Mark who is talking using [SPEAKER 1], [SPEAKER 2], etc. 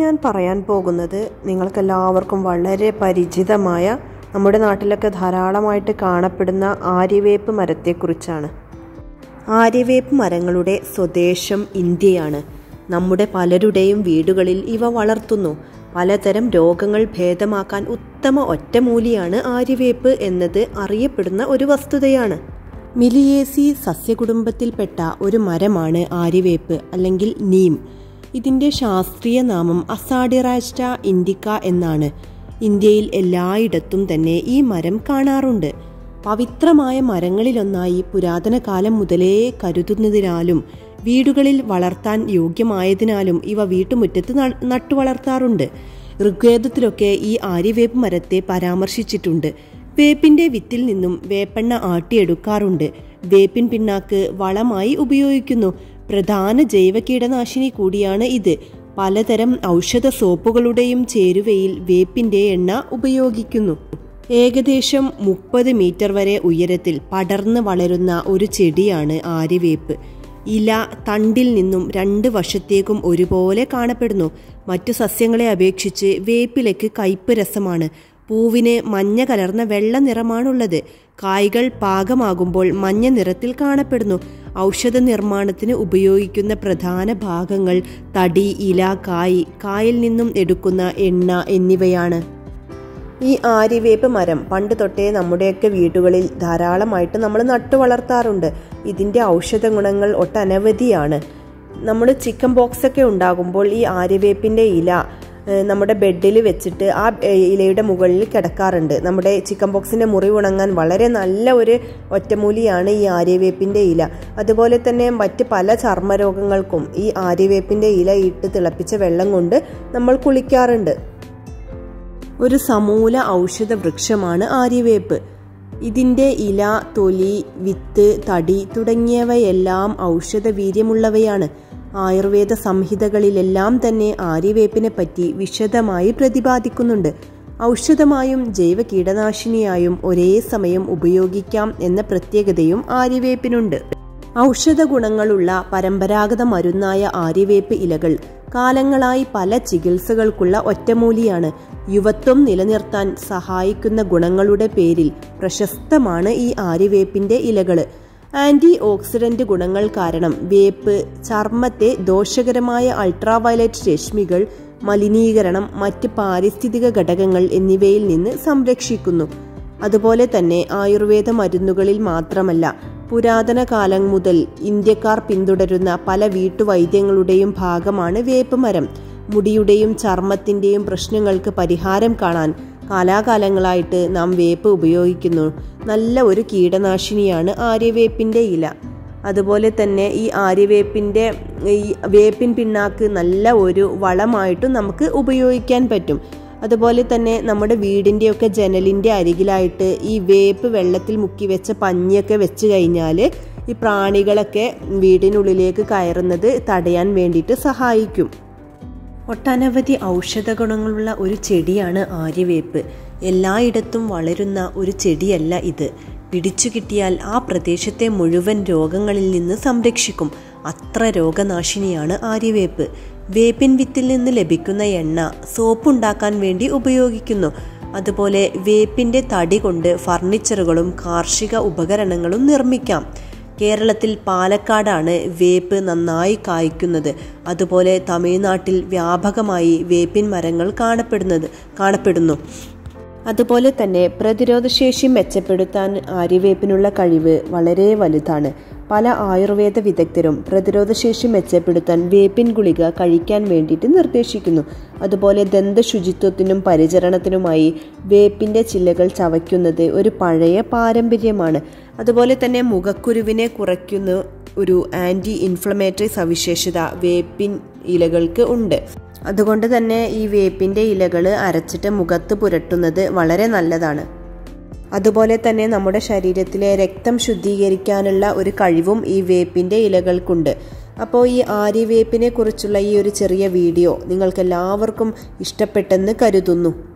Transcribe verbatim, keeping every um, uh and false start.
[SPEAKER 1] ഞാൻ പറയാൻ പോകുന്നത് നിങ്ങൾക്കെല്ലാവർക്കും വളരെ പരിചിതമായ നമ്മുടെ നാട്ടിലൊക്കെ ധാരാളമായിട്ട് കാണപ്പെടുന്ന ആര്യവേപ്പ് മരത്തെക്കുറിച്ചാണ്. ആര്യവേപ്പ് മരങ്ങളുടെ സ്വദേശം ഇന്ത്യയാണ്. നമ്മുടെ പലരുടെയും വീടുകളിൽ ഇവ വളർത്തുന്നു. പലതരം രോഗങ്ങൾ ഭേദമാക്കാൻ ഉത്തമ ഒറ്റമൂലിയാണ് ആര്യവേപ്പ് എന്നത് അറിയപ്പെടുന്ന ഒരു വസ്തുതയാണ്. മിലിയേസി സസ്യകുടുംബത്തിൽപ്പെട്ട ഒരു മരമാണ് ആര്യവേപ്പ് അല്ലെങ്കിൽ നീം. ഇതിൻ്റെ ശാസ്ത്രീയ നാമം അസാഡിറാസ്റ്റ ഇൻഡിക്ക എന്നാണ്. ഇന്ത്യയിൽ എല്ലായിടത്തും തന്നെ ഈ മരം കാണാറുണ്ട്. പവിത്രമായ മരങ്ങളിലൊന്നായി പുരാതന കാലം മുതലേ കരുതുന്നതിനാലും വീടുകളിൽ വളർത്താൻ യോഗ്യമായതിനാലും ഇവ വീട്ടുമുറ്റത്ത് നട്ടുവളർത്താറുണ്ട്. ഋഗ്വേദത്തിലൊക്കെ ഈ ആര്യവേപ്പ് മരത്തെ പരാമർശിച്ചിട്ടുണ്ട്. വേപ്പിന്റെ വിത്തിൽ നിന്നും വേപ്പെണ്ണ ആട്ടിയെടുക്കാറുണ്ട്. വേപ്പിൻ പിണ്ണാക്ക് വളമായി ഉപയോഗിക്കുന്നു. പ്രധാന ജൈവ കീടനാശിനി കൂടിയാണ് ഇത്. പലതരം ഔഷധ സോപ്പുകളുടെയും ചേരുവയിൽ വേപ്പിന്റെ എണ്ണ ഉപയോഗിക്കുന്നു. ഏകദേശം മുപ്പത് മീറ്റർ വരെ ഉയരത്തിൽ പടർന്ന് വളരുന്ന ഒരു ചെടിയാണ് ആര്യവേപ്പ്. ഇല തണ്ടിൽ നിന്നും രണ്ട് വശത്തേക്കും ഒരുപോലെ കാണപ്പെടുന്നു. മറ്റു സസ്യങ്ങളെ അപേക്ഷിച്ച് വേപ്പിലയ്ക്ക് കയ്പ് രസമാണ്. പൂവിന് മഞ്ഞ കലർന്ന വെള്ള നിറമാണുള്ളത്. കായ്കൾ പാകമാകുമ്പോൾ മഞ്ഞ നിറത്തിൽ കാണപ്പെടുന്നു. ഔഷധ നിർമ്മാണത്തിന് ഉപയോഗിക്കുന്ന പ്രധാന ഭാഗങ്ങൾ തടി, ഇല, കായ്, കായിൽ നിന്നും എടുക്കുന്ന എണ്ണ എന്നിവയാണ്. ഈ ആര്യവേപ്പ് മരം പണ്ട് തൊട്ടേ നമ്മുടെയൊക്കെ വീടുകളിൽ ധാരാളമായിട്ട് നമ്മൾ നട്ടു വളർത്താറുണ്ട്. ഇതിൻ്റെ ഔഷധ ഗുണങ്ങൾ ഒട്ടനവധിയാണ്. നമ്മൾ ചിക്കൻ ബോക്സ് ഒക്കെ ഉണ്ടാകുമ്പോൾ ഈ ആര്യവേപ്പിൻ്റെ ഇല നമ്മുടെ ബെഡിൽ വെച്ചിട്ട് ആ ഇലയുടെ മുകളിൽ കിടക്കാറുണ്ട്. നമ്മുടെ ചിക്കൻ ബോക്സിൻ്റെ മുറിവ് ഉണങ്ങാൻ വളരെ നല്ല ഒരു ഒറ്റമൂലിയാണ് ഈ ആര്യവേപ്പിൻ്റെ ഇല. അതുപോലെ തന്നെ മറ്റ് പല ചർമ്മരോഗങ്ങൾക്കും ഈ ആര്യവേപ്പിൻ്റെ ഇല ഇട്ട് തിളപ്പിച്ച വെള്ളം കൊണ്ട് നമ്മൾ കുളിക്കാറുണ്ട്. ഒരു സമൂല ഔഷധ വൃക്ഷമാണ് ആര്യവേപ്പ്. ഇതിൻ്റെ ഇല, തൊലി, വിത്ത്, തടി തുടങ്ങിയവയെല്ലാം ഔഷധ വീര്യമുള്ളവയാണ്. ആയുർവേദ സംഹിതകളിലെല്ലാം തന്നെ ആര്യവേപ്പിനെ പറ്റി വിശദമായി പ്രതിപാദിക്കുന്നുണ്ട്. ഔഷധമായും ജൈവ കീടനാശിനിയായും ഒരേ സമയം ഉപയോഗിക്കാം എന്ന പ്രത്യേകതയും ആര്യവേപ്പിനുണ്ട്. ഔഷധ ഗുണങ്ങളുള്ള പരമ്പരാഗത മരുന്നായ ആര്യവേപ്പ് ഇലകൾ കാലങ്ങളായി പല ചികിത്സകൾക്കുള്ള ഒറ്റമൂലിയാണ്. യുവത്വം നിലനിർത്താൻ സഹായിക്കുന്ന ഗുണങ്ങളുടെ പേരിൽ പ്രശസ്തമാണ് ഈ ആര്യവേപ്പിന്റെ ഇലകൾ. ആന്റി ഓക്സിഡന്റ് ഗുണങ്ങൾ കാരണം വേപ്പ് ചർമ്മത്തെ ദോഷകരമായ അൾട്രാവയലറ്റ് രശ്മികൾ, മലിനീകരണം, മറ്റ് പാരിസ്ഥിതിക ഘടകങ്ങൾ എന്നിവയിൽ നിന്ന് സംരക്ഷിക്കുന്നു. അതുപോലെ തന്നെ ആയുർവേദ മരുന്നുകളിൽ മാത്രമല്ല, പുരാതന കാലം മുതൽ ഇന്ത്യക്കാർ പിന്തുടരുന്ന പല വീട്ടുവൈദ്യങ്ങളുടെയും ഭാഗമാണ് വേപ്പ് മരം. മുടിയുടെയും ചർമ്മത്തിന്റെയും പ്രശ്നങ്ങൾക്ക് പരിഹാരം കാണാൻ കാലാകാലങ്ങളായിട്ട് നാം വേപ്പ് ഉപയോഗിക്കുന്നു. നല്ല ഒരു കീടനാശിനിയാണ് ആര്യവേപ്പിന്റെ ഇല. അതുപോലെ തന്നെ ഈ ആര്യവേപ്പിന്റെ ഈ വേപ്പിൻ പിണ്ണാക്ക് നല്ല ഒരു വളമായിട്ടും നമുക്ക് ഉപയോഗിക്കാൻ പറ്റും. അതുപോലെ തന്നെ നമ്മുടെ വീടിൻ്റെയൊക്കെ ജനലിൻ്റെ അരികിലായിട്ട് ഈ വേപ്പ് വെള്ളത്തിൽ മുക്കി വെച്ച പഞ്ഞിയൊക്കെ വെച്ച് കഴിഞ്ഞാൽ ഈ പ്രാണികളൊക്കെ വീടിനുള്ളിലേക്ക് കയറുന്നത് തടയാൻ വേണ്ടിയിട്ട് സഹായിക്കും. ഒട്ടനവധി ഔഷധ ഗുണങ്ങളുള്ള ഒരു ചെടിയാണ് ആര്യവേപ്പ്. എല്ലായിടത്തും വളരുന്ന ഒരു ചെടിയല്ല ഇത്. പിടിച്ചു കിട്ടിയാൽ ആ പ്രദേശത്തെ മുഴുവൻ രോഗങ്ങളിൽ നിന്ന് സംരക്ഷിക്കും. അത്ര രോഗനാശിനിയാണ് ആര്യവേപ്പ്. വേപ്പിൻ വിത്തിൽ നിന്ന് ലഭിക്കുന്ന എണ്ണ സോപ്പുണ്ടാക്കാൻ വേണ്ടി ഉപയോഗിക്കുന്നു. അതുപോലെ വേപ്പിൻ്റെ തടി കൊണ്ട് ഫർണിച്ചറുകളും കാർഷിക ഉപകരണങ്ങളും നിർമ്മിക്കാം. കേരളത്തിൽ പാലക്കാടാണ് വേപ്പ് നന്നായി കായ്ക്കുന്നത്. അതുപോലെ തമിഴ്നാട്ടിൽ വ്യാപകമായി വേപ്പിൻ മരങ്ങൾ കാണപ്പെടുന്നത് കാണപ്പെടുന്നു അതുപോലെ തന്നെ പ്രതിരോധശേഷി മെച്ചപ്പെടുത്താൻ ആര്യവേപ്പിനുള്ള കഴിവ് വളരെ വലുതാണ്. പല ആയുർവേദ വിദഗ്ധരും പ്രതിരോധശേഷി മെച്ചപ്പെടുത്താൻ വേപ്പിൻ ഗുളിക കഴിക്കാൻ വേണ്ടിയിട്ട് നിർദ്ദേശിക്കുന്നു. അതുപോലെ ദന്തശുചിത്വത്തിനും പരിചരണത്തിനുമായി വേപ്പിൻ്റെ ചില്ലകൾ ചവയ്ക്കുന്നത് ഒരു പഴയ പാരമ്പര്യമാണ്. അതുപോലെ തന്നെ മുഖക്കുരുവിനെ കുറയ്ക്കുന്ന ഒരു ആൻറ്റി ഇൻഫ്ലമേറ്ററി സവിശേഷത വേപ്പിൻ ഇലകൾക്ക് ഉണ്ട്. അതുകൊണ്ട് തന്നെ ഈ വേപ്പിൻ്റെ ഇലകൾ അരച്ചിട്ട് മുഖത്ത് പുരട്ടുന്നത് വളരെ നല്ലതാണ്. അതുപോലെ തന്നെ നമ്മുടെ ശരീരത്തിലെ രക്തം ശുദ്ധീകരിക്കാനുള്ള ഒരു കഴിവും ഈ വേപ്പിൻ്റെ ഇലകൾക്കുണ്ട്. അപ്പോൾ ഈ ആര്യവേപ്പിനെ കുറിച്ചുള്ള ഈ ഒരു ചെറിയ വീഡിയോ നിങ്ങൾക്ക് എല്ലാവർക്കും ഇഷ്ടപ്പെട്ടെന്ന് കരുതുന്നു.